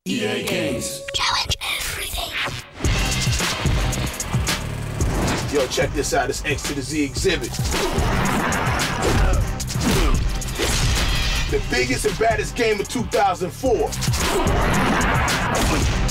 EA Games. Challenge everything. Yo, check this out. It's X to the Z Xzibit. The biggest and baddest game of 2004.